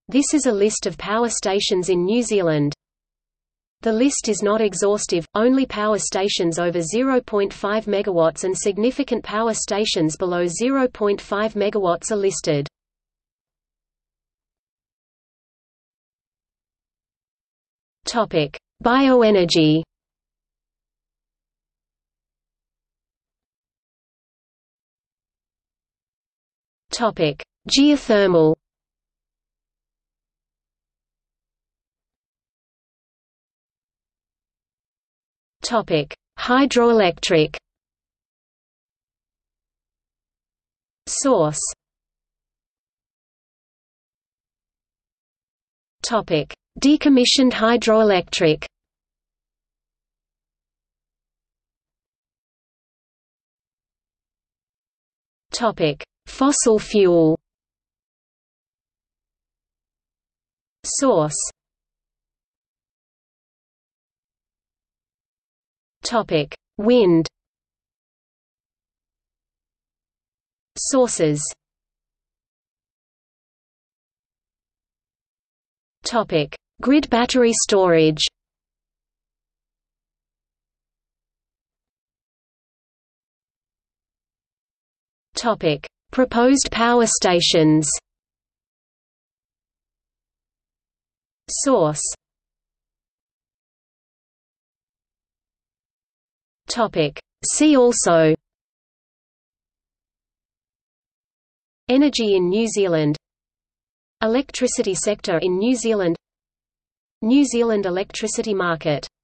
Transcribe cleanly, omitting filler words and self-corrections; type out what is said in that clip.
This is a list of power stations in New Zealand. The list is not exhaustive, only power stations over 0.5 MW and significant power stations below 0.5 MW are listed. Bioenergy. Geothermal. Hydroelectric. Source. Decommissioned hydroelectric. Fossil fuel. Source. Wind. Sources. Grid battery storage. Proposed power stations. Source. See also: Energy in New Zealand, Electricity sector in New Zealand, New Zealand electricity market.